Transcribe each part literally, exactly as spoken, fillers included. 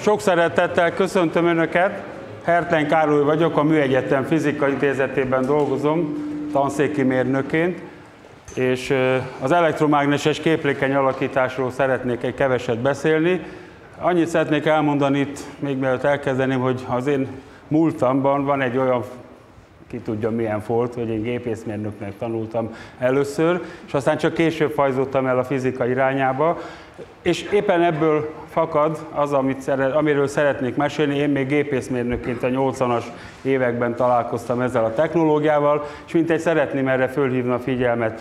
Sok szeretettel köszöntöm Önöket, Hertlen Károly vagyok, a Műegyetem Fizika Intézetében dolgozom, tanszéki mérnökként, és az elektromágneses képlékeny alakításról szeretnék egy keveset beszélni. Annyit szeretnék elmondani itt, még mielőtt elkezdeném, hogy az én múltamban van egy olyan, ki tudja milyen volt, hogy én gépészmérnöknek tanultam először, és aztán csak később fajzottam el a fizika irányába, és éppen ebből fakad az, amit szeret, amiről szeretnék mesélni. Én még gépészmérnökként a nyolcvanas években találkoztam ezzel a technológiával, és mintegy szeretném erre fölhívni a figyelmet.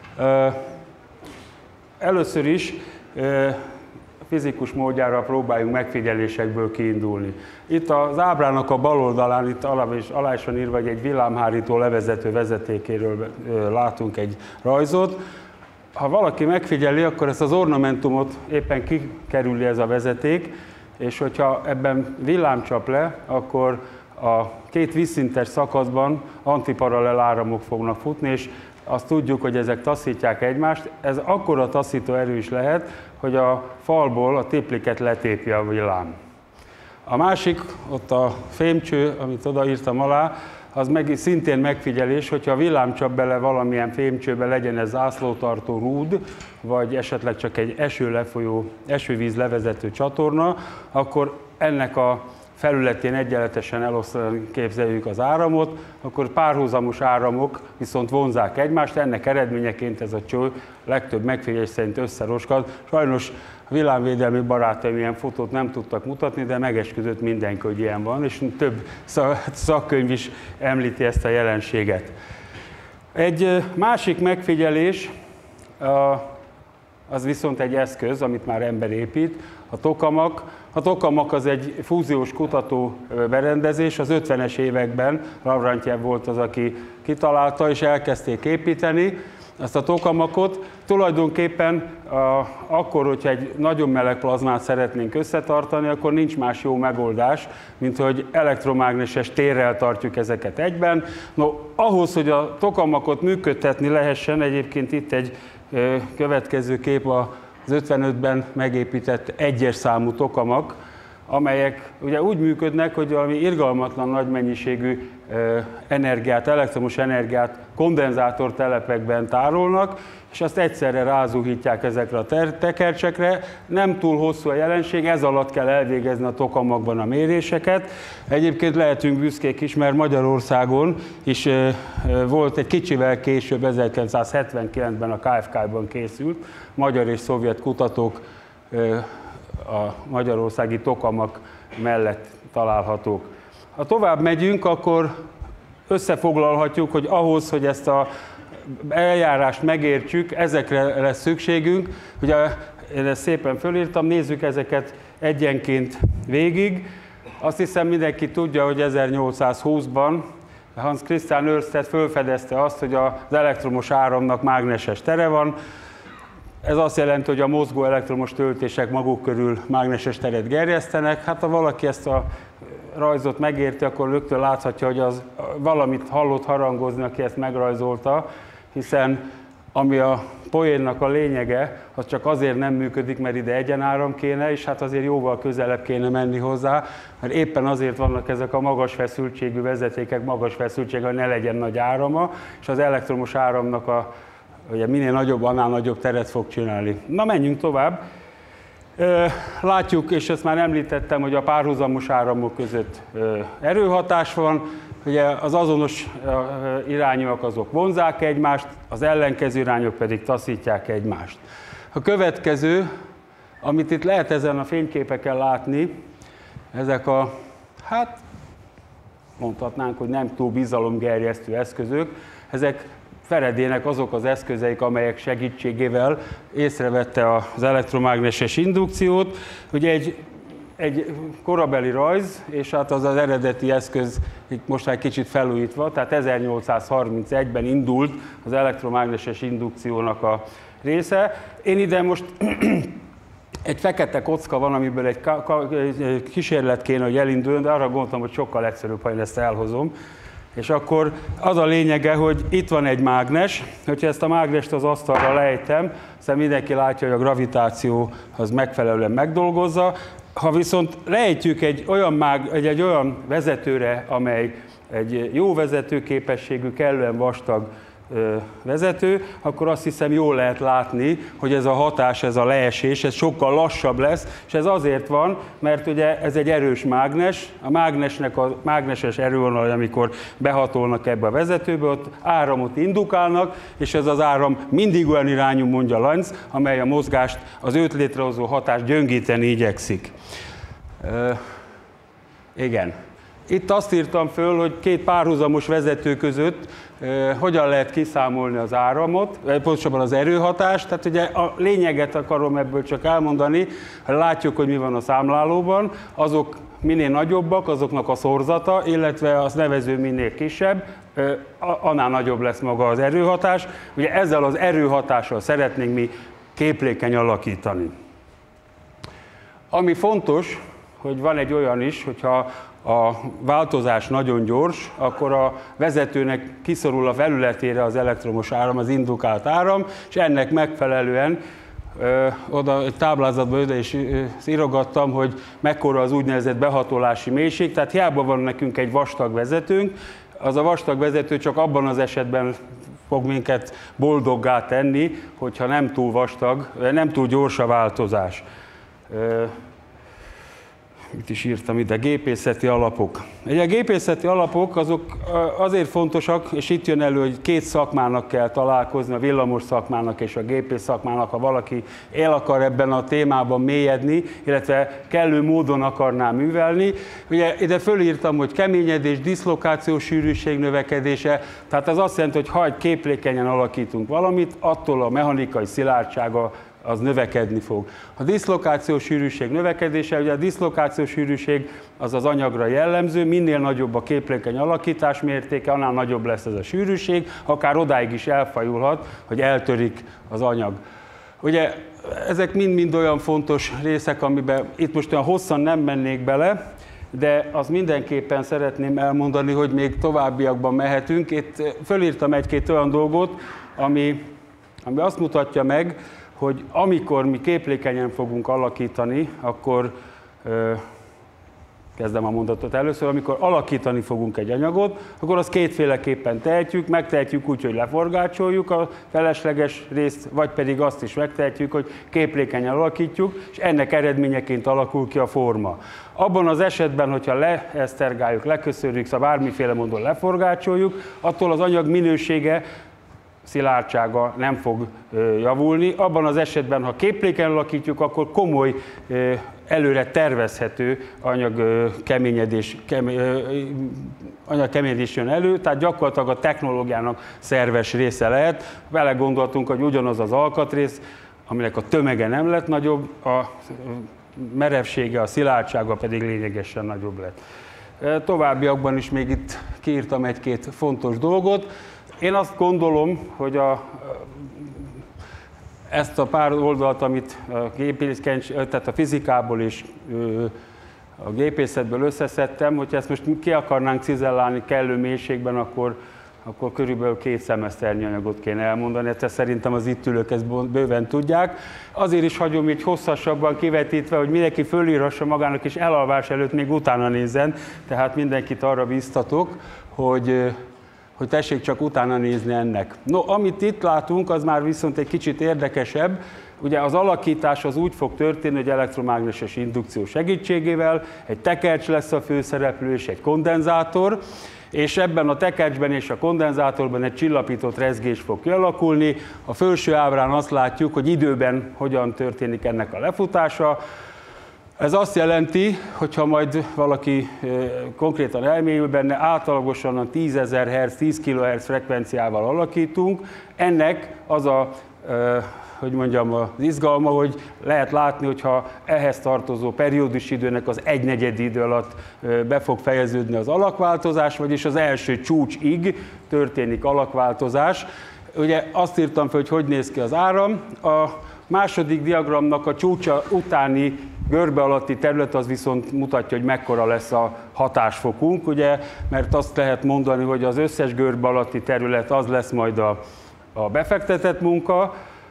Először is fizikus módjára próbáljunk megfigyelésekből kiindulni. Itt az ábrának a bal oldalán, itt alá is van írva, hogy egy villámhárító levezető vezetékéről látunk egy rajzot. Ha valaki megfigyeli, akkor ezt az ornamentumot éppen kikerüli ez a vezeték, és hogyha ebben villám csap le, akkor a két vízszintes szakaszban antiparalel áramok fognak futni, és azt tudjuk, hogy ezek taszítják egymást. Ez akkora taszító erő is lehet, hogy a falból a tipliket letépi a villám. A másik, ott a fémcső, amit odaírtam alá, az meg, szintén megfigyelés, hogyha a villám csap bele valamilyen fémcsőbe, legyen ez zászlótartó rúd, vagy esetleg csak egy esőlefolyó, esővíz levezető csatorna, akkor ennek a felületén egyenletesen elosztani képzeljük az áramot, akkor párhuzamos áramok viszont vonzák egymást, ennek eredményeként ez a cső legtöbb megfigyelés szerint összeroskad. Sajnos a villámvédelmi barátaim ilyen fotót nem tudtak mutatni, de megesküdött mindenki, hogy ilyen van, és több szakkönyv is említi ezt a jelenséget. Egy másik megfigyelés, az viszont egy eszköz, amit már ember épít, a tokamak. A tokamak az egy fúziós kutató berendezés, az ötvenes években Lavrentjev volt az, aki kitalálta, és elkezdték építeni ezt a tokamakot. Tulajdonképpen a, akkor, hogyha egy nagyon meleg plazmát szeretnénk összetartani, akkor nincs más jó megoldás, mint hogy elektromágneses térrel tartjuk ezeket egyben. No, ahhoz, hogy a tokamakot működtetni lehessen, egyébként itt egy ö, következő kép a az ötvenötben megépített egyes számú tokamak, amelyek ugye úgy működnek, hogy valami irgalmatlan nagy mennyiségű energiát, elektromos energiát kondenzátor telepekben tárolnak, és azt egyszerre rázuhítják ezekre a tekercsekre. Nem túl hosszú a jelenség, ez alatt kell elvégezni a tokamakban a méréseket. Egyébként lehetünk büszkék is, mert Magyarországon is volt egy kicsivel később, ezerkilencszázhetvenkilencben a ká ef ká-ban készült, magyar és szovjet kutatók a magyarországi tokamak mellett találhatók. Ha tovább megyünk, akkor összefoglalhatjuk, hogy ahhoz, hogy ezt az eljárást megértsük, ezekre lesz szükségünk. Ugye én ezt szépen fölírtam, nézzük ezeket egyenként végig. Azt hiszem mindenki tudja, hogy ezernyolcszázhúszban Hans Christian Ørsted felfedezte azt, hogy az elektromos áramnak mágneses tere van. Ez azt jelenti, hogy a mozgó elektromos töltések maguk körül mágneses teret gerjesztenek. Hát ha valaki ezt a rajzot megérti, akkor rögtön láthatja, hogy az valamit hallott harangozni, aki ezt megrajzolta, hiszen ami a poénnak a lényege, az csak azért nem működik, mert ide egyenáram kéne, és hát azért jóval közelebb kéne menni hozzá, mert éppen azért vannak ezek a magas feszültségű vezetékek, magas feszültségű, hogy ne legyen nagy árama, és az elektromos áramnak a ugye minél nagyobb, annál nagyobb teret fog csinálni. Na, menjünk tovább. Látjuk, és ezt már említettem, hogy a párhuzamos áramok között erőhatás van. Ugye az azonos irányúak azok vonzák egymást, az ellenkező irányok pedig taszítják egymást. A következő, amit itt lehet ezen a fényképeken látni, ezek a, hát mondhatnánk, hogy nem túl bizalomgerjesztő eszközök, ezek Faradaynek azok az eszközeik, amelyek segítségével észrevette az elektromágneses indukciót. Ugye egy, egy korabeli rajz, és hát az az eredeti eszköz itt most egy kicsit felújítva, tehát ezernyolcszázharmincegyben indult az elektromágneses indukciónak a része. Én ide most egy fekete kocka van, amiből egy, egy kísérlet kéne, hogy elinduljon, de arra gondoltam, hogy sokkal egyszerűbb, ha én ezt elhozom. És akkor az a lényege, hogy itt van egy mágnes, hogyha ezt a mágnest az asztalra lejtem, aztán mindenki látja, hogy a gravitáció az megfelelően megdolgozza. Ha viszont lejtjük egy olyan, mág, egy, egy olyan vezetőre, amely egy jó vezetőképességű, kellően vastag vezető, akkor azt hiszem jól lehet látni, hogy ez a hatás, ez a leesés, ez sokkal lassabb lesz, és ez azért van, mert ugye ez egy erős mágnes, a mágnesnek a mágneses erővonalai, amikor behatolnak ebbe a vezetőbe, ott áramot indukálnak, és ez az áram mindig olyan irányú, mondja Lenz, amely a mozgást, az őt létrehozó hatást gyöngíteni igyekszik. Uh, igen. Itt azt írtam föl, hogy két párhuzamos vezető között eh, hogyan lehet kiszámolni az áramot, pontosabban az erőhatást. Tehát ugye a lényeget akarom ebből csak elmondani, látjuk, hogy mi van a számlálóban, azok minél nagyobbak, azoknak a szorzata, illetve az nevező minél kisebb, eh, annál nagyobb lesz maga az erőhatás. Ugye ezzel az erőhatással szeretnénk mi képlékeny alakítani. Ami fontos, hogy van egy olyan is, hogyha a változás nagyon gyors, akkor a vezetőnek kiszorul a felületére az elektromos áram, az indukált áram, és ennek megfelelően ö, oda egy táblázatban oda is írogattam, hogy mekkora az úgynevezett behatolási mélység, tehát hiába van nekünk egy vastag vezetőnk, az a vastag vezető csak abban az esetben fog minket boldoggá tenni, hogyha nem túl vastag, nem túl gyors a változás. Ö, Mit is írtam ide, gépészeti alapok. Ugye a gépészeti alapok azok azért fontosak, és itt jön elő, hogy két szakmának kell találkozni, a villamos szakmának és a gépész szakmának, ha valaki el akar ebben a témában mélyedni, illetve kellő módon akarná művelni. Ugye ide fölírtam, hogy keményedés, diszlokációs sűrűség növekedése, tehát ez azt jelenti, hogy ha egy képlékenyen alakítunk valamit, attól a mechanikai szilárdsága az növekedni fog. A diszlokációs sűrűség növekedése, ugye a diszlokációs sűrűség az az anyagra jellemző, minél nagyobb a képlékeny alakítás mértéke, annál nagyobb lesz ez a sűrűség, akár odáig is elfajulhat, hogy eltörik az anyag. Ugye ezek mind-mind olyan fontos részek, amiben itt most olyan hosszan nem mennék bele, de az mindenképpen szeretném elmondani, hogy még továbbiakban mehetünk. Itt fölírtam egy-két olyan dolgot, ami, ami azt mutatja meg, hogy amikor mi képlékenyen fogunk alakítani, akkor, ö, kezdem a mondatot először, amikor alakítani fogunk egy anyagot, akkor azt kétféleképpen tehetjük, megtehetjük úgy, hogy leforgácsoljuk a felesleges részt, vagy pedig azt is megtehetjük, hogy képlékenyen alakítjuk, és ennek eredményeként alakul ki a forma. Abban az esetben, hogyha leesztergáljuk, leköszörjük, szóval bármiféle módon leforgácsoljuk, attól az anyag minősége, szilárdsága nem fog javulni. Abban az esetben, ha képléken alakítjuk, akkor komoly, előre tervezhető anyagkeményedés, anyagkeményedés jön elő, tehát gyakorlatilag a technológiának szerves része lehet. Vele gondoltunk, hogy ugyanaz az alkatrész, aminek a tömege nem lett nagyobb, a merevsége, a szilárdsága pedig lényegesen nagyobb lett. Továbbiakban is még itt kiírtam egy-két fontos dolgot. Én azt gondolom, hogy a, ezt a pár oldalt, amit a, gépész, tehát a fizikából és a gépészetből összeszedtem, hogyha ezt most ki akarnánk cizellálni kellő mélységben, akkor, akkor körülbelül két szemeszternyi anyagot kéne elmondani. Ezt szerintem az itt ülők ezt bőven tudják. Azért is hagyom így hosszasabban kivetítve, hogy mindenki fölírhassa magának, és elalvás előtt még utána nézzen. Tehát mindenkit arra biztatok, hogy hogy tessék csak utána nézni ennek. No, amit itt látunk, az már viszont egy kicsit érdekesebb. Ugye az alakítás az úgy fog történni, hogy elektromágneses indukció segítségével egy tekercs lesz a főszereplő és egy kondenzátor, és ebben a tekercsben és a kondenzátorban egy csillapított rezgés fog kialakulni. A felső ábrán azt látjuk, hogy időben hogyan történik ennek a lefutása. Ez azt jelenti, hogyha majd valaki konkrétan elmélyül benne, átlagosan a tízezer hertz, tíz kilohertz frekvenciával alakítunk. Ennek az a, hogy mondjam, az izgalma, hogy lehet látni, hogyha ehhez tartozó periódus időnek az egynegyed idő alatt be fog fejeződni az alakváltozás, vagyis az első csúcsig történik alakváltozás. Ugye azt írtam fel, hogy hogy néz ki az áram. A második diagramnak a csúcsa utáni görbe alatti terület az viszont mutatja, hogy mekkora lesz a hatásfokunk, ugye, mert azt lehet mondani, hogy az összes görbe alatti terület az lesz majd a, a befektetett munka,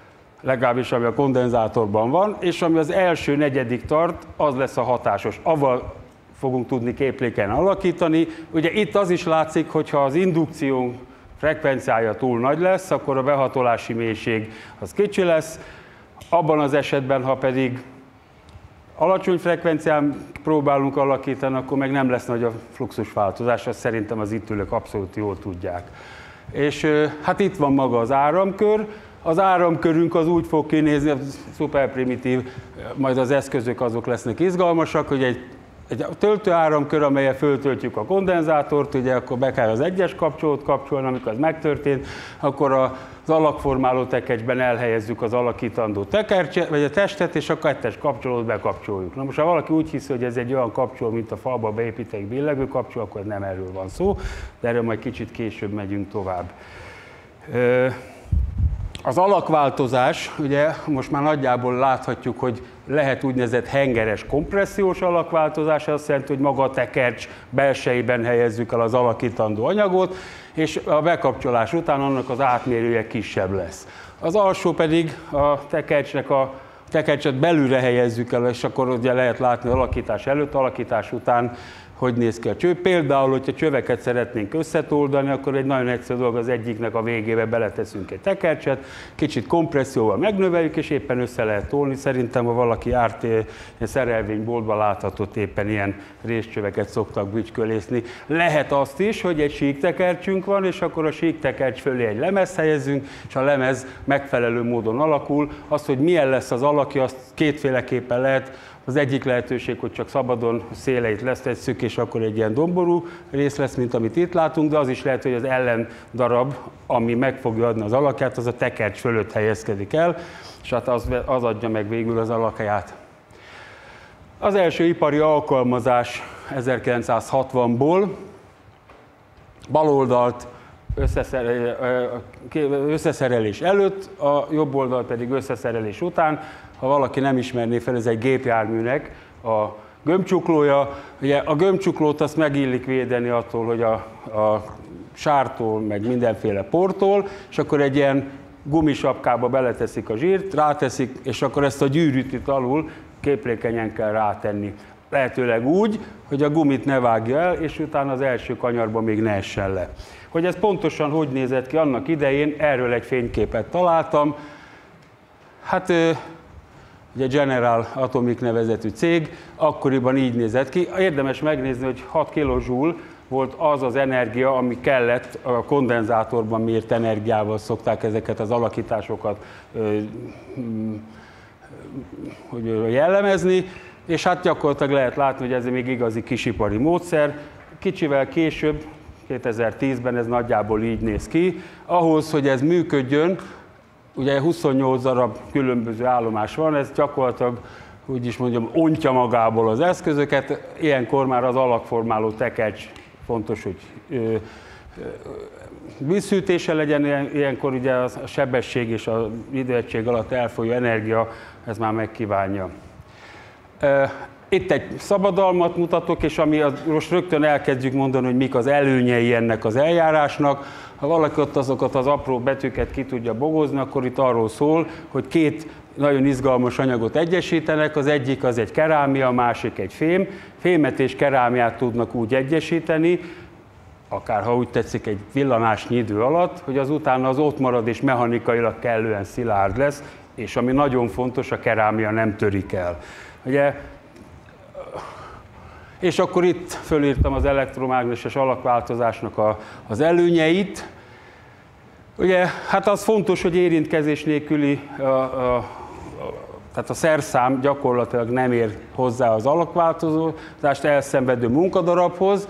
legalábbis ami a kondenzátorban van, és ami az első negyedik tart, az lesz a hatásos. Avval fogunk tudni képléken alakítani. Ugye itt az is látszik, hogyha az indukció frekvenciája túl nagy lesz, akkor a behatolási mélység az kicsi lesz. Abban az esetben, ha pedig alacsony frekvencián próbálunk alakítani, akkor meg nem lesz nagy a fluxusváltozás, azt szerintem az itt ülők abszolút jól tudják. És hát itt van maga az áramkör. Az áramkörünk az úgy fog kinézni, szuper primitív, majd az eszközök azok lesznek izgalmasak, hogy egy, egy töltőáramkör, amelyen föltöltjük a kondenzátort, ugye akkor be kell az egyes kapcsolót kapcsolni, amikor ez megtörtént, akkor az alakformáló tekercsben elhelyezzük az alakítandó tekercset, vagy a testet, és a kettes kapcsolót bekapcsoljuk. Na most, ha valaki úgy hiszi, hogy ez egy olyan kapcsoló, mint a falba beépít egy billegő kapcsoló, akkor nem erről van szó, de erről majd kicsit később megyünk tovább. Az alakváltozás, ugye most már nagyjából láthatjuk, hogy lehet úgynevezett hengeres kompressziós alakváltozás, azt jelenti, hogy maga a tekercs belsejében helyezzük el az alakítandó anyagot, és a bekapcsolás után annak az átmérője kisebb lesz. Az alsó pedig a tekercsnek a tekercset belülre helyezzük el, és akkor ugye lehet látni alakítás előtt, alakítás után, hogy néz ki a cső. Például, hogyha csöveket szeretnénk összetoldani, akkor egy nagyon egyszerű dolog, az egyiknek a végébe beleteszünk egy tekercset, kicsit kompresszióval megnöveljük, és éppen össze lehet tolni. Szerintem, ha valaki járt egy szerelvényboltba, láthatott éppen ilyen részcsöveket szoktak bütykölészni. Lehet azt is, hogy egy síktekercsünk van, és akkor a síktekercs fölé egy lemez helyezünk, és a lemez megfelelő módon alakul. Az, hogy milyen lesz az alakja, azt kétféleképpen lehet. Az egyik lehetőség, hogy csak szabadon széleit lesztesszük, és akkor egy ilyen domború rész lesz, mint amit itt látunk, de az is lehet, hogy az ellen darab, ami meg fogja adni az alakját, az a tekercs fölött helyezkedik el, és hát az, az adja meg végül az alakját. Az első ipari alkalmazás ezerkilencszázhatvanból, baloldalt összeszerelés előtt, a jobb oldal pedig összeszerelés után. Ha valaki nem ismerné fel, ez egy gépjárműnek a gömbcsuklója. Ugye a gömbcsuklót azt megillik védeni attól, hogy a, a sártól, meg mindenféle portól, és akkor egy ilyen gumisapkába beleteszik a zsírt, ráteszik, és akkor ezt a gyűrűt itt alul képlékenyen kell rátenni. Lehetőleg úgy, hogy a gumit ne vágja el, és utána az első kanyarban még ne essen le. Hogy ez pontosan hogy nézett ki annak idején, erről egy fényképet találtam. Hát ugye General Atomic nevezetű cég, akkoriban így nézett ki. Érdemes megnézni, hogy hat kilojoule volt az az energia, ami kellett a kondenzátorban mért energiával szokták ezeket az alakításokat hogy jellemezni, és hát gyakorlatilag lehet látni, hogy ez még igazi kisipari módszer. Kicsivel később, kétezer-tízben ez nagyjából így néz ki. Ahhoz, hogy ez működjön, ugye huszonnyolc darab különböző állomás van, ez gyakorlatilag, úgy is mondjam, ontja magából az eszközöket. Ilyenkor már az alakformáló tekercs fontos, hogy vízhűtése legyen, ilyenkor ugye a sebesség és az időegység alatt elfolyó energia, ez már megkívánja. Itt egy szabadalmat mutatok, és ami az, most rögtön elkezdjük mondani, hogy mik az előnyei ennek az eljárásnak. Ha valaki ott azokat az apró betűket ki tudja bogozni, akkor itt arról szól, hogy két nagyon izgalmas anyagot egyesítenek, az egyik az egy kerámia, a másik egy fém. Fémet és kerámiát tudnak úgy egyesíteni, akár ha úgy tetszik, egy villanásnyi idő alatt, hogy az utána az ott marad és mechanikailag kellően szilárd lesz, és ami nagyon fontos, a kerámia nem törik el. Ugye, és akkor itt fölírtam az elektromágneses alakváltozásnak a, az előnyeit. Ugye, hát az fontos, hogy érintkezés nélküli, a, a, a, tehát a szerszám gyakorlatilag nem ér hozzá az alakváltozást elszenvedő munkadarabhoz.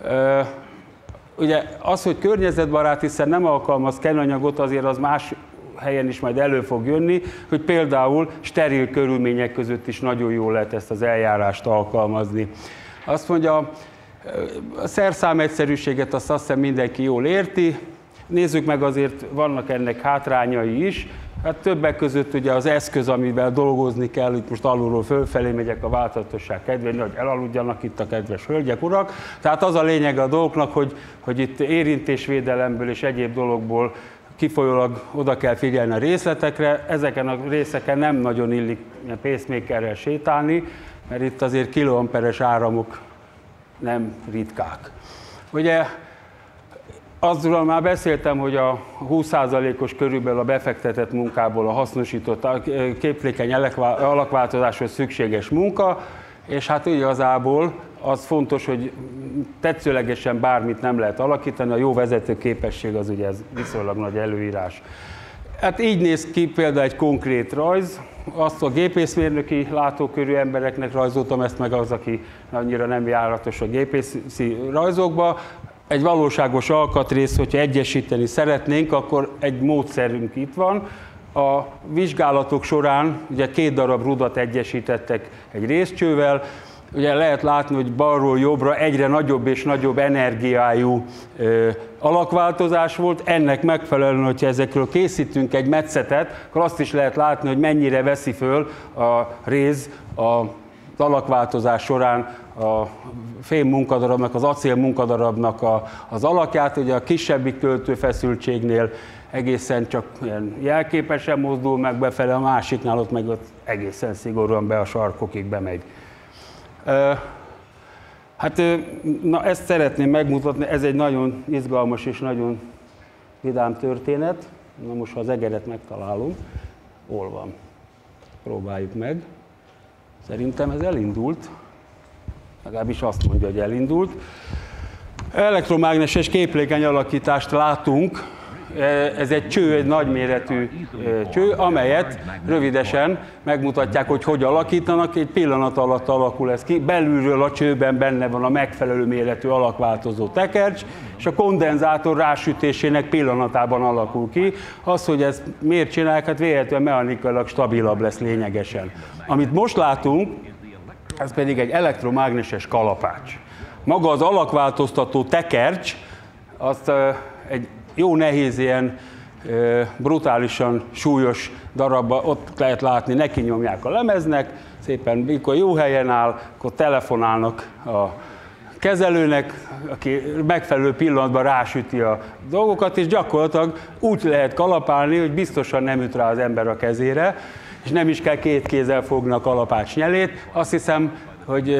Ugye az, hogy környezetbarát, hiszen nem alkalmaz kenanyagot, azért az más helyen is majd elő fog jönni, hogy például steril körülmények között is nagyon jól lehet ezt az eljárást alkalmazni. Azt mondja, a szerszám egyszerűséget azt azt hiszem mindenki jól érti. Nézzük meg, azért vannak ennek hátrányai is. Hát többek között ugye az eszköz, amivel dolgozni kell, itt most alulról fölfelé megyek a változatosság kedvéért, hogy elaludjanak itt a kedves hölgyek, urak. Tehát az a lényeg a dolgoknak, hogy, hogy itt érintésvédelemből és egyéb dologból kifolyólag oda kell figyelni a részletekre, ezeken a részeken nem nagyon illik pacemakerrel sétálni, mert itt azért kiloamperes áramok nem ritkák. Ugye azról már beszéltem, hogy a húsz százalékos körülbelül a befektetett munkából a hasznosított képlékeny alakváltozáshoz szükséges munka, és hát igazából az fontos, hogy tetszőlegesen bármit nem lehet alakítani, a jó vezető képesség az ugye ez viszonylag nagy előírás. Hát így néz ki például egy konkrét rajz, azt a gépészmérnöki látókörű embereknek rajzoltam ezt meg, az, aki annyira nem járatos a gépészi rajzokba. Egy valóságos alkatrész, hogyha egyesíteni szeretnénk, akkor egy módszerünk itt van. A vizsgálatok során ugye két darab rudat egyesítettek egy részcsővel, ugye lehet látni, hogy balról jobbra egyre nagyobb és nagyobb energiájú ö, alakváltozás volt. Ennek megfelelően, hogyha ezekről készítünk egy metszetet, akkor azt is lehet látni, hogy mennyire veszi föl a réz a alakváltozás során a fém munkadarabnak, az acél munkadarabnak a, az alakját. Ugye a kisebbik töltőfeszültségnél egészen csak ilyen jelképesen mozdul meg befele, a másiknál ott meg ott egészen szigorúan be a sarkokig bemegy. Hát na, ezt szeretném megmutatni, ez egy nagyon izgalmas és nagyon vidám történet. Na most, ha az egeret megtalálom, hol van? Próbáljuk meg. Szerintem ez elindult, legalábbis azt mondja, hogy elindult. Elektromágneses képlékeny alakítást látunk. Ez egy cső, egy nagyméretű cső, amelyet rövidesen megmutatják, hogy hogy alakítanak. Egy pillanat alatt alakul ez ki. Belülről a csőben benne van a megfelelő méretű alakváltozó tekercs, és a kondenzátor rásütésének pillanatában alakul ki. Az, hogy ezt miért csinálják, hát véletlenül mechanikailag stabilabb lesz lényegesen. Amit most látunk, ez pedig egy elektromágneses kalapács. Maga az alakváltoztató tekercs, azt egy jó nehéz, ilyen brutálisan súlyos darabba, ott lehet látni, neki nyomják a lemeznek, szépen, mikor jó helyen áll, akkor telefonálnak a kezelőnek, aki megfelelő pillanatban rásüti a dolgokat, és gyakorlatilag úgy lehet kalapálni, hogy biztosan nem üt rá az ember a kezére, és nem is kell két kézzel fogni a kalapács nyelét. Azt hiszem, hogy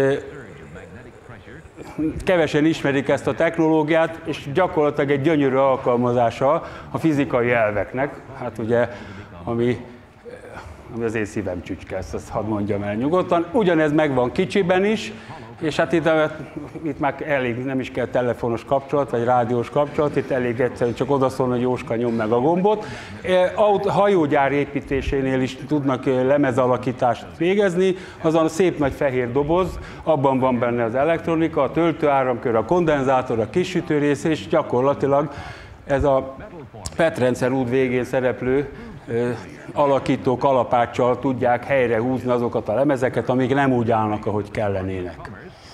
kevesen ismerik ezt a technológiát, és gyakorlatilag egy gyönyörű alkalmazása a fizikai elveknek, hát ugye, ami, ami az én szívem csücske, ezt, ezt hadd mondjam el nyugodtan. Ugyanez megvan kicsiben is, és hát itt, itt már elég, nem is kell telefonos kapcsolat, vagy rádiós kapcsolat, itt elég egyszerűen csak odaszólni, hogy Jóska, nyom meg a gombot. Hajógyár építésénél is tudnak lemezalakítást végezni, azon a szép nagy fehér doboz, abban van benne az elektronika, a töltőáramkör, a kondenzátor, a kisütőrész, és gyakorlatilag ez a pé e té rendszer út végén szereplő alakító kalapáccsal tudják helyre húzni azokat a lemezeket, amik nem úgy állnak, ahogy kellenének.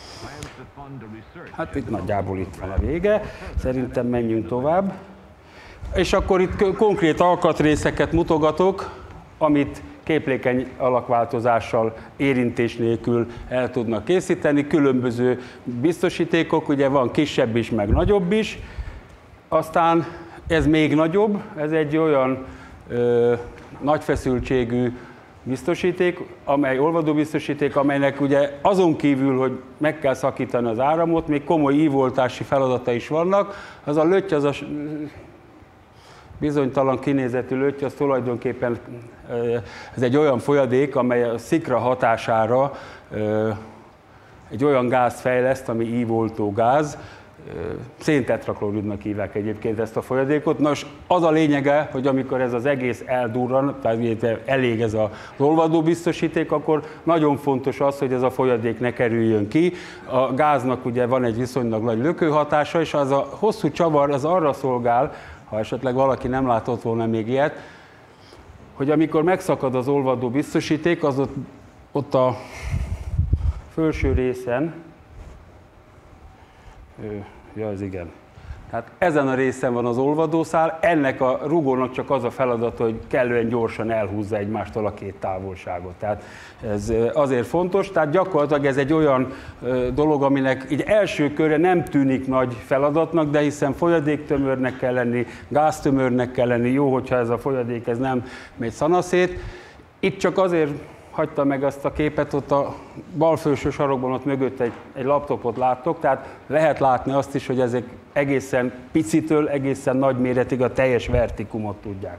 Hát itt nagyjából itt van a vége, szerintem menjünk tovább. És akkor itt konkrét alkatrészeket mutogatok, amit képlékeny alakváltozással, érintés nélkül el tudnak készíteni. Különböző biztosítékok, ugye van kisebb is, meg nagyobb is. Aztán ez még nagyobb, ez egy olyan ö, nagy feszültségű biztosíték, amely olvadóbiztosíték, amelynek ugye azon kívül, hogy meg kell szakítani az áramot, még komoly ívvoltási feladata is vannak. Az a lötty, az a bizonytalan kinézetű lötty, az tulajdonképpen ez egy olyan folyadék, amely a szikra hatására egy olyan gázt fejleszt, ami ívóltó gáz. Széntetrakloridnak hívják egyébként ezt a folyadékot. Nos, az a lényege, hogy amikor ez az egész eldurran, tehát elég ez az olvadó biztosíték, akkor nagyon fontos az, hogy ez a folyadék ne kerüljön ki. A gáznak ugye van egy viszonylag nagy lökőhatása, és az a hosszú csavar az arra szolgál, ha esetleg valaki nem látott volna még ilyet, hogy amikor megszakad az olvadó biztosíték, az ott, ott a felső részen, ja, ez igen. Tehát ezen a részen van az olvadószál, ennek a rugónak csak az a feladata, hogy kellően gyorsan elhúzza egymástól a két távolságot. Tehát ez azért fontos, tehát gyakorlatilag ez egy olyan dolog, aminek így első körre nem tűnik nagy feladatnak, de hiszen folyadéktömörnek kell lenni, gáztömörnek kell lenni, jó, hogyha ez a folyadék ez nem megy szanaszét. Itt csak azért hagyta meg azt a képet, ott a bal felső sarokban ott mögött egy, egy laptopot láttok, tehát lehet látni azt is, hogy ezek egészen picitől egészen nagy méretig a teljes vertikumot tudják.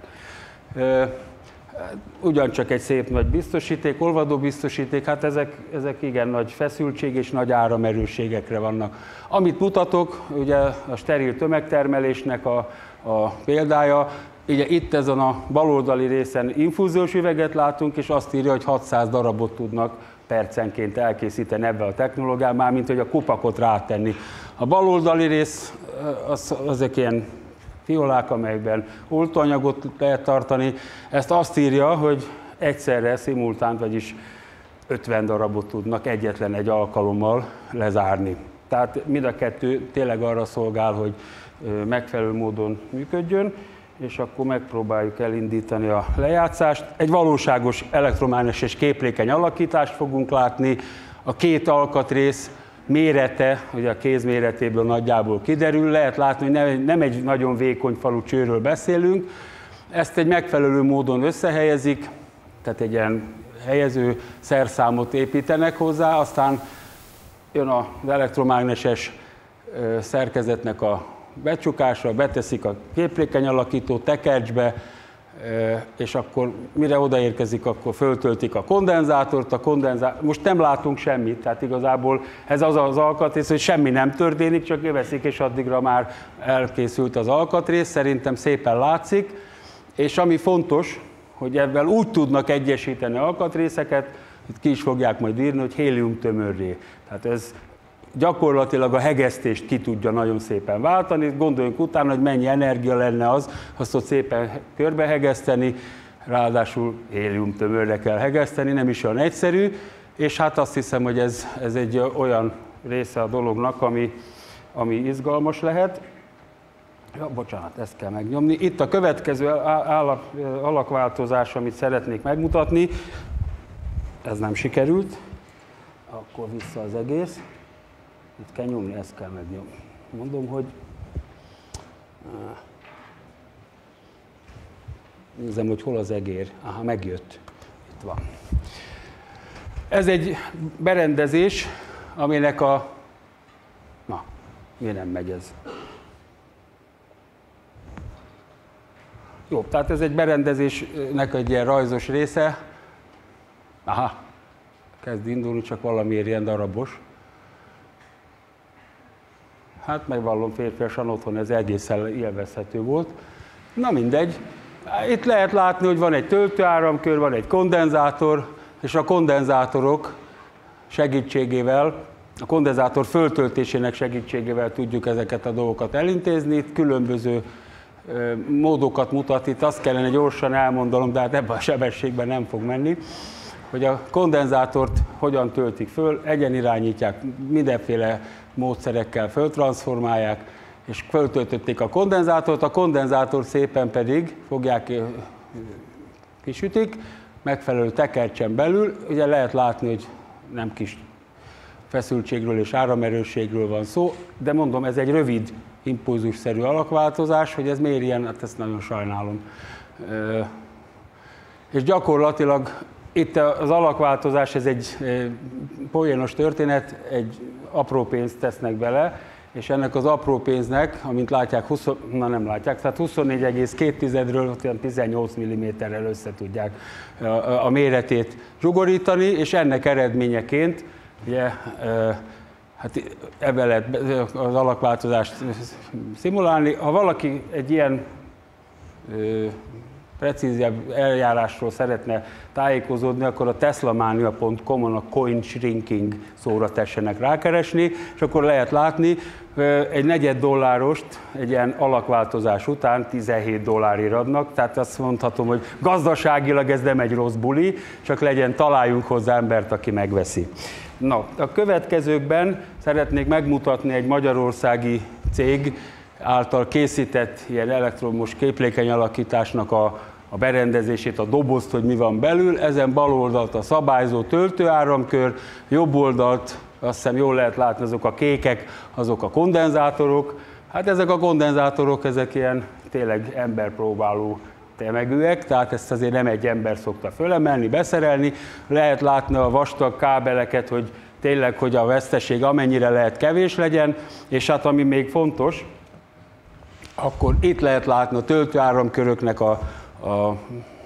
Ugyancsak egy szép nagy biztosíték, olvadó biztosíték, hát ezek, ezek igen nagy feszültség és nagy áramerősségekre vannak. Amit mutatok, ugye a steril tömegtermelésnek a, a példája, ugye itt ezen a baloldali részen infúziós üveget látunk, és azt írja, hogy hatszáz darabot tudnak percenként elkészíteni ebben a technológiában, mármint hogy a kupakot rátenni. A baloldali rész az, azok ilyen fiolák, amelyekben oltóanyagot lehet tartani. Ezt azt írja, hogy egyszerre, szimultánt, vagyis ötven darabot tudnak egyetlen egy alkalommal lezárni. Tehát mind a kettő tényleg arra szolgál, hogy megfelelő módon működjön, és akkor megpróbáljuk elindítani a lejátszást. Egy valóságos elektromágneses képlékeny alakítást fogunk látni. A két alkatrész mérete, ugye a kéz méretéből nagyjából kiderül, lehet látni, hogy nem egy nagyon vékony falu csőről beszélünk. Ezt egy megfelelő módon összehelyezik, tehát egy ilyen helyező szerszámot építenek hozzá, aztán jön az elektromágneses szerkezetnek a becsukása, beteszik a képlékeny alakító tekercsbe, és akkor mire odaérkezik, akkor föltöltik a kondenzátort, a kondenzátort, most nem látunk semmit, tehát igazából ez az az alkatrész, hogy semmi nem történik, csak öveszik, és addigra már elkészült az alkatrész, szerintem szépen látszik, és ami fontos, hogy ebben úgy tudnak egyesíteni alkatrészeket, itt ki is fogják majd írni, hogy hélium tömörré. Tehát ez gyakorlatilag a hegesztést ki tudja nagyon szépen váltani. Gondoljunk utána, hogy mennyi energia lenne az, azt ott szépen körbehegeszteni, ráadásul hélium tömörre kell hegeszteni, nem is olyan egyszerű, és hát azt hiszem, hogy ez, ez egy olyan része a dolognak, ami, ami izgalmas lehet. Ja, bocsánat, ezt kell megnyomni. Itt a következő alakváltozás, amit szeretnék megmutatni, ez nem sikerült, akkor vissza az egész. Itt kell nyomni, ezt kell megnyomni. Mondom, hogy nézem, hogy hol az egér. Aha, megjött. Itt van. Ez egy berendezés, aminek a... Na, miért nem megy ez? Jó, tehát ez egy berendezésnek egy ilyen rajzos része. Aha, kezd indulni, csak valamiért ilyen darabos. Hát megvallom férfiasan, otthon ez egészen élvezhető volt. Na mindegy. Itt lehet látni, hogy van egy töltőáramkör, van egy kondenzátor, és a kondenzátorok segítségével, a kondenzátor föltöltésének segítségével tudjuk ezeket a dolgokat elintézni. Itt különböző módokat mutat, itt azt kellene gyorsan elmondanom, de hát ebben a sebességben nem fog menni, hogy a kondenzátort hogyan töltik föl, egyenirányítják, mindenféle módszerekkel föltranszformálják, és föltöltötték a kondenzátort, a kondenzátor szépen pedig fogják, kisütik, megfelelő tekercsen belül, ugye lehet látni, hogy nem kis feszültségről és áramerősségről van szó, de mondom, ez egy rövid impulzusszerű alakváltozás, hogy ez miért ilyen, hát ezt nagyon sajnálom. És gyakorlatilag itt az alakváltozás, ez egy poénos történet, egy apró pénzt tesznek bele, és ennek az apró pénznek, amint látják, húsz, na nem látják, tehát huszonnégy egész két-ről tizennyolc milliméterrel össze tudják a, a méretét zsugorítani, és ennek eredményeként, ugye, hát ebben lehet az alakváltozást szimulálni. Ha valaki egy ilyen precíziebb eljárásról szeretne tájékozódni, akkor a teslamania pont com-on a coin shrinking szóra tessenek rákeresni, és akkor lehet látni, egy negyed dollárost egy ilyen alakváltozás után tizenhét dollárért adnak, tehát azt mondhatom, hogy gazdaságilag ez nem egy rossz buli, csak legyen, találjunk hozzá embert, aki megveszi. Na, a következőkben szeretnék megmutatni egy magyarországi cég által készített ilyen elektromos képlékeny alakításnak a, a berendezését, a dobozt, hogy mi van belül. Ezen bal oldalt a szabályzó töltőáramkör, jobb oldalt, azt hiszem jól lehet látni, azok a kékek, azok a kondenzátorok. Hát ezek a kondenzátorok, ezek ilyen tényleg emberpróbáló tömegűek, tehát ezt azért nem egy ember szokta fölemelni, beszerelni. Lehet látni a vastag kábeleket, hogy tényleg, hogy a veszteség amennyire lehet kevés legyen, és hát ami még fontos, akkor itt lehet látni a töltőáramköröknek a, a, a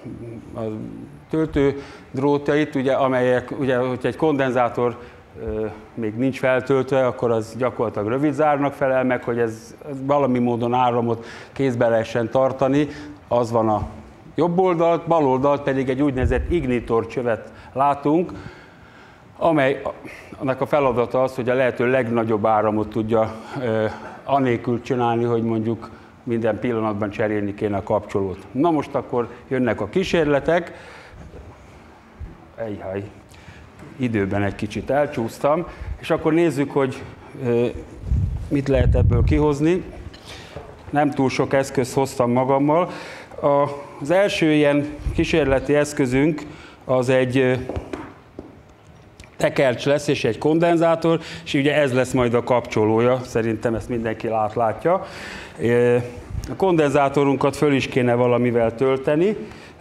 töltődrótjait, ugye, amelyek, ugye, hogyha egy kondenzátor még nincs feltöltve, akkor az gyakorlatilag rövid zárnak felel meg, hogy ez, ez valami módon áramot kézbe lehessen tartani, az van a jobb oldalt, bal oldalt pedig egy úgynevezett ignitor csövet látunk, amely annak a feladata az, hogy a lehető legnagyobb áramot tudja eh, anélkül csinálni, hogy mondjuk minden pillanatban cserélni kéne a kapcsolót. Na most akkor jönnek a kísérletek. Ejjjaj, időben egy kicsit elcsúsztam, és akkor nézzük, hogy eh, mit lehet ebből kihozni. Nem túl sok eszközt hoztam magammal. Az első ilyen kísérleti eszközünk az egy tekercs lesz és egy kondenzátor, és ugye ez lesz majd a kapcsolója, szerintem ezt mindenki átlátja. A kondenzátorunkat föl is kéne valamivel tölteni.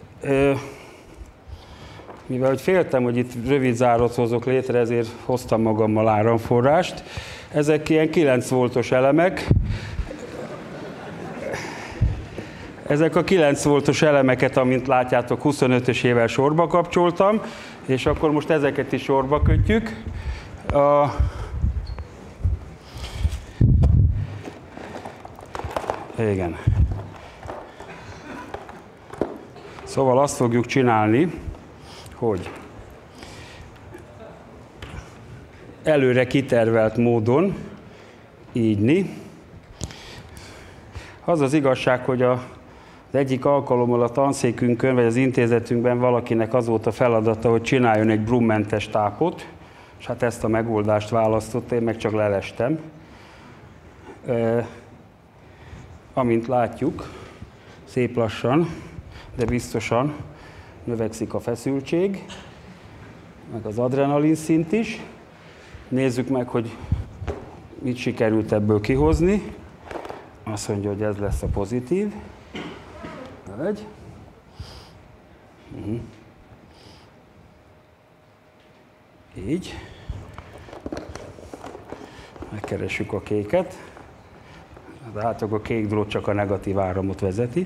Mivel hogy féltem, hogy itt rövid zárat hozok létre, ezért hoztam magammal áramforrást. Ezek ilyen kilenc voltos elemek. Ezek a kilenc voltos elemeket, amint látjátok, huszonötösével sorba kapcsoltam, és akkor most ezeket is sorba kötjük. A... Igen. Szóval azt fogjuk csinálni, hogy előre kitervelt módon, ígyni. Az az igazság, hogy a Az egyik alkalommal a tanszékünkön, vagy az intézetünkben valakinek az volt a feladata, hogy csináljon egy brummentes tápot, és hát ezt a megoldást választotta, én meg csak lelestem. E, amint látjuk, szép lassan, de biztosan növekszik a feszültség, meg az adrenalin szint is. Nézzük meg, hogy mit sikerült ebből kihozni. Azt mondja, hogy ez lesz a pozitív. Egy. Uh-huh. Így. Megkeressük a kéket. De hát a kék drót csak a negatív áramot vezeti.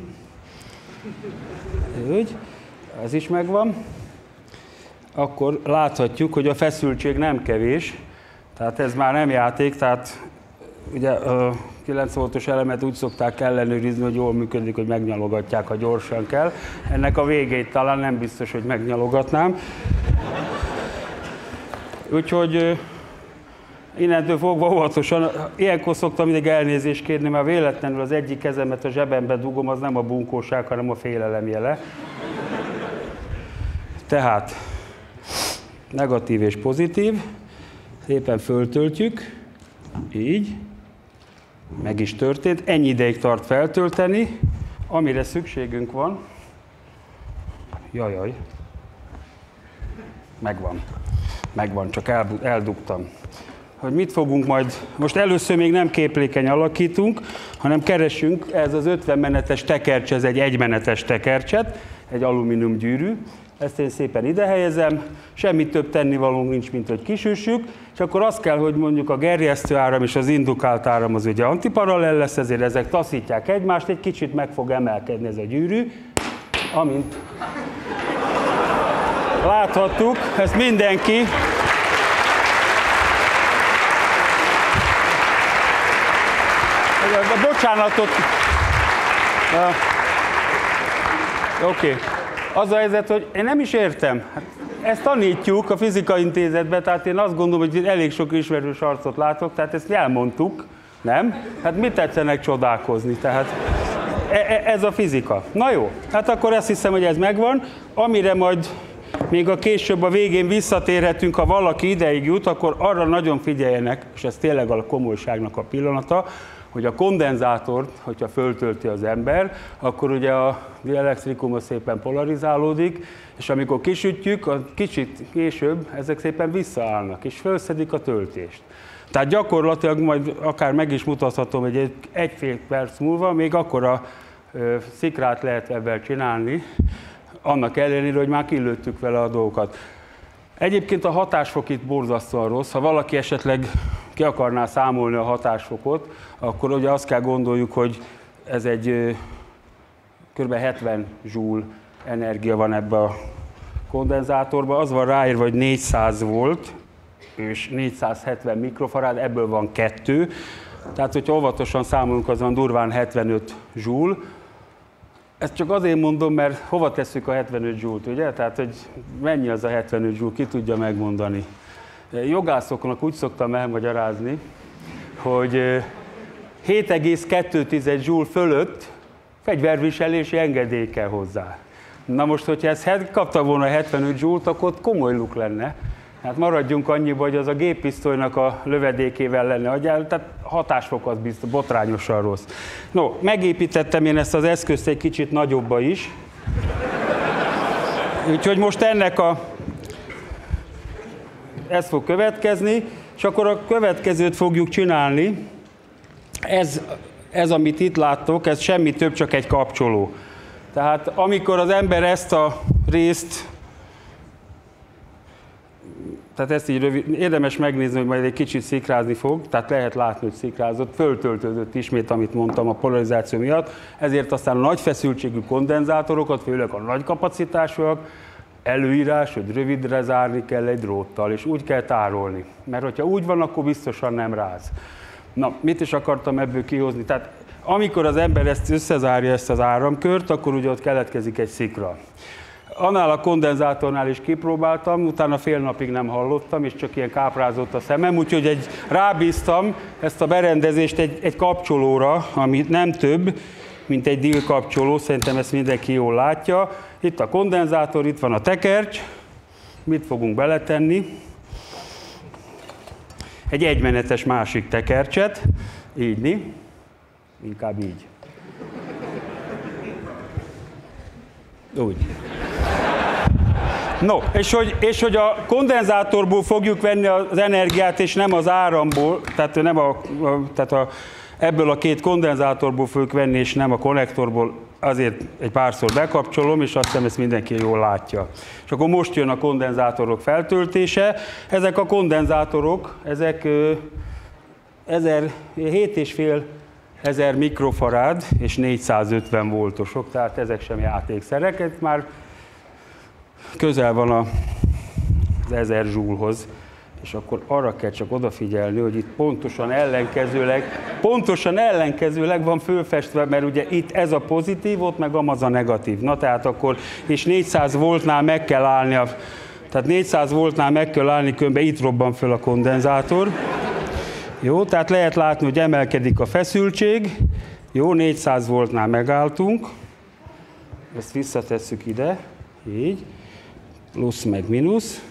Úgy. Ez is megvan. Akkor láthatjuk, hogy a feszültség nem kevés. Tehát ez már nem játék, tehát ugye a kilenc voltos elemet úgy szokták ellenőrizni, hogy jól működik, hogy megnyalogatják, ha gyorsan kell. Ennek a végét talán nem biztos, hogy megnyalogatnám. Úgyhogy innentől fogva óvatosan, ilyenkor szoktam mindig elnézést kérni, mert véletlenül az egyik kezemet a zsebembe dugom, az nem a bunkóság, hanem a félelem jele. Tehát negatív és pozitív, szépen föltöltjük, így. Meg is történt. Ennyi ideig tart feltölteni, amire szükségünk van. Jajaj. Megvan. Megvan, csak eldugtam. Hogy mit fogunk majd, most először még nem képlékeny alakítunk, hanem keresünk, ez az ötven menetes tekercs, ez egy egymenetes tekercset, egy alumínium gyűrű. Ezt én szépen ide helyezem, semmi több tennivalónk nincs, mint hogy kisüssük, és akkor azt kell, hogy mondjuk a gerjesztő áram és az indukált áram az ugye antiparallel lesz, ezért ezek taszítják egymást, egy kicsit meg fog emelkedni ez a gyűrű, amint láthattuk, ezt mindenki bocsánatot, oké. Okay. Az a helyzet, hogy én nem is értem. Hát ezt tanítjuk a Fizika Intézetben, tehát én azt gondolom, hogy elég sok ismerős arcot látok, tehát ezt elmondtuk, nem? Hát mit tetszenek csodálkozni? Tehát ez a fizika. Na jó, hát akkor azt hiszem, hogy ez megvan. Amire majd még a később a végén visszatérhetünk, ha valaki ideig jut, akkor arra nagyon figyeljenek, és ez tényleg a komolyságnak a pillanata, hogy a kondenzátort, hogyha föltölti az ember, akkor ugye a dielektrikum szépen polarizálódik, és amikor kisütjük, a kicsit később ezek szépen visszaállnak, és felszedik a töltést. Tehát gyakorlatilag majd akár meg is mutathatom, hogy egy, egy-fél perc múlva még akkora ö, szikrát lehet ebben csinálni, annak ellenére, hogy már kilőttük vele a dolgokat. Egyébként a hatásfok itt borzasztóan rossz. Ha valaki esetleg ki akarná számolni a hatásfokot, akkor ugye azt kell gondoljuk, hogy ez egy kb. hetven joule energia van ebbe a kondenzátorban. Az van ráírva, hogy négyszáz volt és négyszázhetven mikrofarad, ebből van kettő. Tehát, hogyha óvatosan számolunk, azon durván hetvenöt joule. Ezt csak azért mondom, mert hova tesszük a hetvenöt joule-t, ugye? Tehát, hogy mennyi az a hetvenöt joule, ki tudja megmondani. Jogászoknak úgy szoktam elmagyarázni, hogy hét egész kettő joule fölött fegyverviselési engedély kell hozzá. Na most, hogyha ezt kapta volna hetvenöt joule-t, akkor komoly luk lenne. Hát maradjunk annyiba, hogy az a géppisztolynak a lövedékével lenne agyál, tehát hatásfok az biztos, botrányosan rossz. No, megépítettem én ezt az eszközt egy kicsit nagyobba is. Úgyhogy most ennek a... ez fog következni, és akkor a következőt fogjuk csinálni. Ez, ez amit itt láttok, ez semmi több, csak egy kapcsoló. Tehát amikor az ember ezt a részt, tehát ezt így rövid, érdemes megnézni, hogy majd egy kicsit szikrázni fog, tehát lehet látni, hogy szikrázott, föltöltődött ismét, amit mondtam a polarizáció miatt, ezért aztán a nagy feszültségű kondenzátorokat, főleg a nagy kapacitásúak, előírás, hogy rövidre zárni kell egy dróttal, és úgy kell tárolni. Mert hogyha úgy van, akkor biztosan nem ráz. Na, mit is akartam ebből kihozni? Tehát amikor az ember ezt összezárja, ezt az áramkört, akkor ugye ott keletkezik egy szikra. Annál a kondenzátornál is kipróbáltam, utána fél napig nem hallottam, és csak ilyen káprázott a szemem, úgyhogy egy, rábíztam ezt a berendezést egy, egy kapcsolóra, ami nem több, mint egy dill kapcsoló, szerintem ezt mindenki jól látja. Itt a kondenzátor, itt van a tekercs, mit fogunk beletenni? Egy egymenetes másik tekercset, így, inkább így. Úgy. No, és hogy, és hogy a kondenzátorból fogjuk venni az energiát, és nem az áramból, tehát, nem a, a, tehát a, ebből a két kondenzátorból fogjuk venni, és nem a konnektorból, azért egy párszor bekapcsolom, és azt hiszem, ezt mindenki jól látja. És akkor most jön a kondenzátorok feltöltése. Ezek a kondenzátorok, ezek hét és fél ezer mikrofarad és négyszázötven voltosok, tehát ezek sem játékszerek, ez már közel van az ezer joule-hoz, és akkor arra kell csak odafigyelni, hogy itt pontosan ellenkezőleg, pontosan ellenkezőleg van fölfestve, mert ugye itt ez a pozitív, ott meg az a negatív. Na tehát akkor, és négyszáz voltnál meg kell állni, a, tehát négyszáz voltnál meg kell állni, különben itt robban föl a kondenzátor. Jó, tehát lehet látni, hogy emelkedik a feszültség. Jó, négyszáz voltnál megálltunk. Ezt visszatesszük ide, így. Plusz meg mínusz.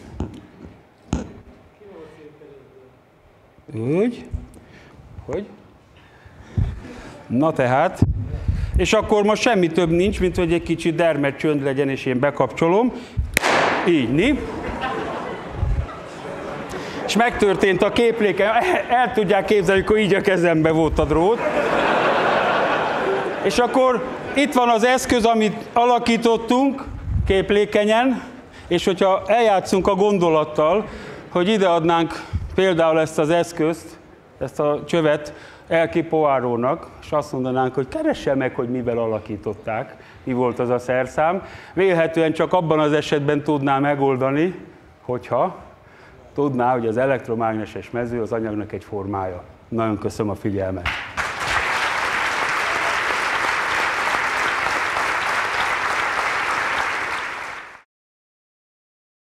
Úgy. Hogy? Na tehát. És akkor most semmi több nincs, mint hogy egy kicsit dermed csönd legyen, és én bekapcsolom. Így, né? És megtörtént a képléken. El tudják képzelni, hogy így a kezembe volt a drót. És akkor itt van az eszköz, amit alakítottunk képlékenyen, és hogyha eljátszunk a gondolattal, hogy ideadnánk például ezt az eszközt, ezt a csövet Elki Poirónak, és azt mondanánk, hogy keresse meg, hogy mivel alakították, mi volt az a szerszám. Vélhetően csak abban az esetben tudná megoldani, hogyha tudná, hogy az elektromágneses mező az anyagnak egy formája. Nagyon köszönöm a figyelmet!